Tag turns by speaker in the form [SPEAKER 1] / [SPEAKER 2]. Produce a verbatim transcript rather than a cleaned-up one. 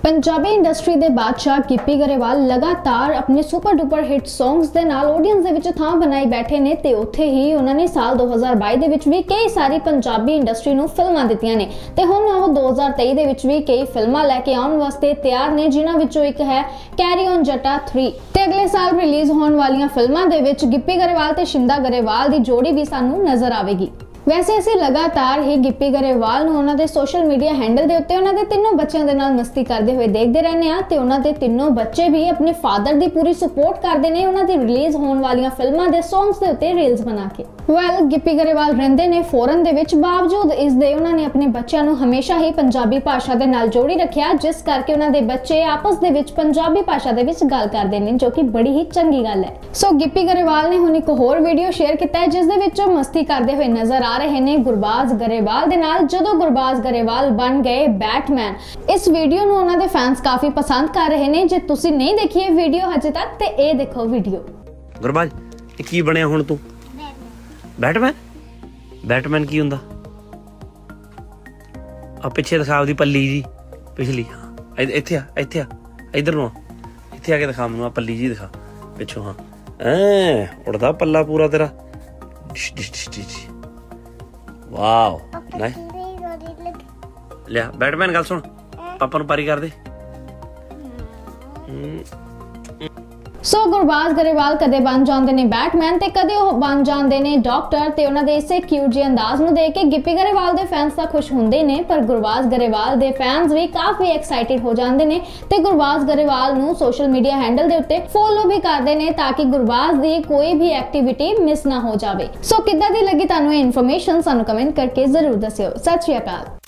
[SPEAKER 1] Punjabi industry के बादशाह गिप्पी गरेवाल लगातार अपने सुपर डुपर हिट सॉन्ग्स दे नाल ऑडियंस दे विच थां बनाई बैठे ने ते उत्थे ही उन्होंने साल दो हज़ार बाईस दे विच भी कई सारी पंजाबी इंडस्ट्री नूं फिल्मां दित्तियां ने ते हुण ओह दो हज़ार तेईस दे विच भी कई फिल्मां लैके आउण वास्ते तैयार ने, जिन्हां विचों एक है कैरी ऑन जट्टा थ्री ते अगले साल रिलीज होने वालियां फिल्मां दे विच गिप्पी गरेवाल ते शिंदा गरेवाल दी जोड़ी भी सानूं नजर आवेगी। वैसे असीं लगातार ही गिप्पी गरेवाल नूं उन्हां दे सोशल मीडिया हैंडल दे उत्ते उन्हां दे तीनों बच्चों दे नाल मस्ती करदे हुए देखदे रहने आ ते उन्हां दे तीनों बच्चे भी अपने फादर दी पूरी सपोर्ट करदे ने उन्हां दी रिलीज होने वालियां फिल्मां दे सॉन्ग्स दे उत्ते रील्स बना के। वैल गिप्पी गरेवाल रहिंदे ने फॉरेन दे विच, बावजूद इस दे उन्हां ने अपने बच्चों नूं हमेशा ही पंजाबी भाषा दे नाल जोड़ी रखिया, जिस करके उन्हां दे बच्चे आपस दे विच पंजाबी भाषा दे विच गल करदे ने, जो कि बड़ी ही चंगी गल है। सो गिप्पी गरेवाल ने हुण एक होर वीडियो शेयर किया है जिस दे विच मस्ती करदे हुए नजर आ रहे ने गुरबाज गरेवाल दे नाल, जदों गुरबाज गरेवाल बन गए बैटमैन। इस वीडियो नूं उन्हां दे फैंस काफी पसंद कर रहे ने। जे तुसीं नहीं देखी है वीडियो हजे तक ते ए देखो वीडियो।
[SPEAKER 2] गुरबाज ये की बनया हुण तू? बैटमैन। बैटमैन की हुंदा? आ पिछे दिखा ओदी पल्ली जी पिछली। हां इत्थे आ इत्थे आ इधर नु इत्थे आके दिखा मैनूं आ पल्ली जी दिखा पिछों। हां ऐ उड़दा पल्ला पूरा तेरा। डिश डिश डिश डिश। Wow nice. ले बैटमैन गल सुन, पापा नूं पारी कर दे।
[SPEAKER 1] सो so, गुरबाज गरेवाल कदे बन जाते ने बैटमैन ते कदे ओह बन जाते ने डॉक्टर ते उन्हां दे इसे क्यूट जे अंदाज नूं देख के गिप्पी गरेवाल दे फैंस तां खुश हुंदे ने, पर गुरबाज गरेवाल दे फैंस भी काफी एक्साइटेड हो जाते ने ते गुरबाज गरेवाल नूं सोशल मीडिया हैंडल दे उत्ते फॉलो भी करदे ने ताकि गुरबाज दी कोई भी एक्टिविटी मिस ना हो जावे। सो so, किद्दां दी लगी तुहानूं इन्फॉर्मेशन सानूं कमेंट करके जरूर दस्सिओ। सत श्री अकाल।